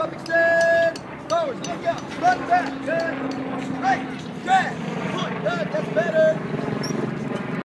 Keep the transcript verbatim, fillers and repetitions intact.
up, extend. Forwards, look out. Front, back, ten. Straight, drag.